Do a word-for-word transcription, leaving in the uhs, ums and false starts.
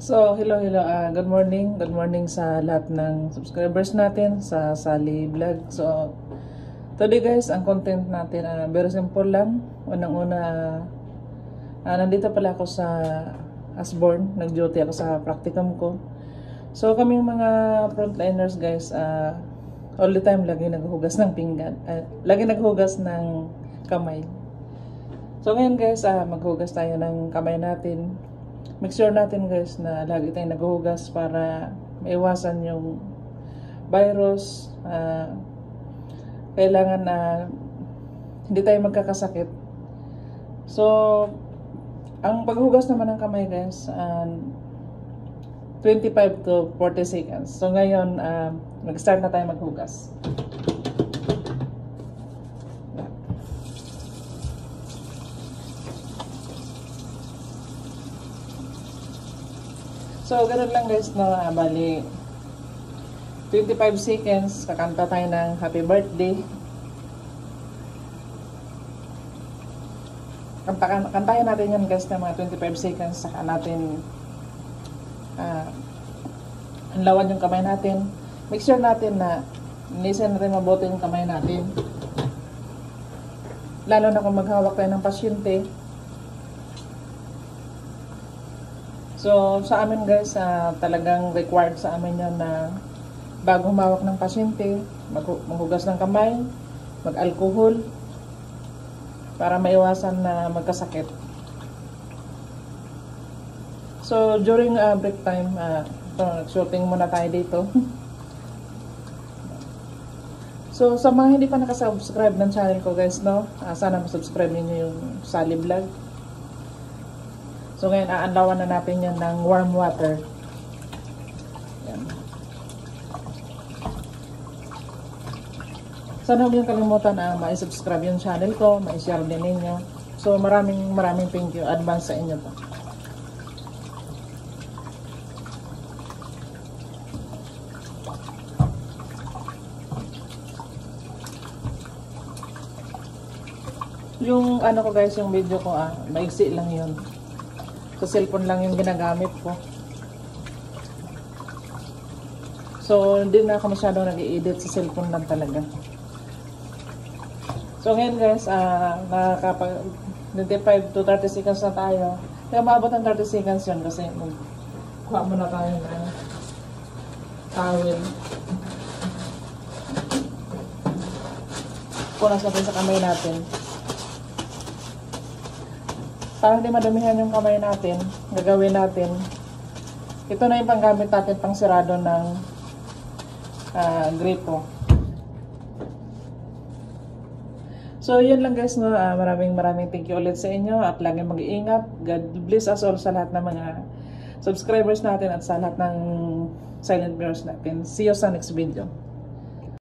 So, hello, hello. Uh, good morning. Good morning sa lahat ng subscribers natin sa Sally Vlog. So, today guys, ang content natin, uh, very simple lang. Unang-una, uh, nandito pala ako sa Asborn. Nag-duty ako sa practicum ko. So, kaming mga frontliners guys, uh, all the time lagi naghuhugas ng pinggan. Uh, lagi naghuhugas ng kamay. So, ngayon guys, uh, maghugas tayo ng kamay natin. Make sure natin guys na lagi tayong naghuhugas para maiwasan yung virus. Uh, kailangan na uh, hindi tayo magkakasakit. So, ang paghugas naman ng kamay guys, uh, twenty-five to forty seconds. So ngayon, uh, mag-start na tayo maghugas. So, ganun lang guys, no, uh, bali twenty-five seconds, kakanta tayo ng happy birthday. Kanta, kantahin natin yan guys ng mga twenty-five seconds, saka natin uh, anlawan yung kamay natin. Make sure natin na linisin natin mabuti yung kamay natin. Lalo na kung maghawak tayo ng pasyente. So, sa amin guys, uh, talagang required sa amin yan na bago humawak ng pasyente, maghugas ng kamay, mag-alcohol, para maiwasan na magkasakit. So, during uh, break time, uh, shooting muna tayo dito. So, sa mga hindi pa nakasubscribe ng channel ko guys, no, uh, sana masubscribe ninyo yung Sally Vlog. So ngayon, aanlawan na natin yan ng warm water. Yan. Sana huwag yung kalimutan na ma-subscribe yung channel ko, ma-share din ninyo. So maraming maraming thank you advance sa inyo to. Yung ano ko guys, yung video ko, ah, maigsi lang yun. Sa cellphone lang yung ginagamit ko. So, hindi na ako masyadong nag-i-edit sa cellphone lang talaga. So, ngayon guys, uh, nakakapag twenty-five to thirty seconds na tayo. Kaya maabot ng thirty seconds yun kasi magkuha muna tayo ng towel. Punas natin sa kamay natin. Para hindi madumihan yung kamay natin, gagawin natin. Ito na yung panggamit natin pang sirado ng uh, gripo. So, yun lang guys, no? Uh, maraming maraming thank you ulit sa inyo at laging mag-iingat. God bless us all sa lahat ng mga subscribers natin at sa lahat ng silent viewers natin. See you sa next video.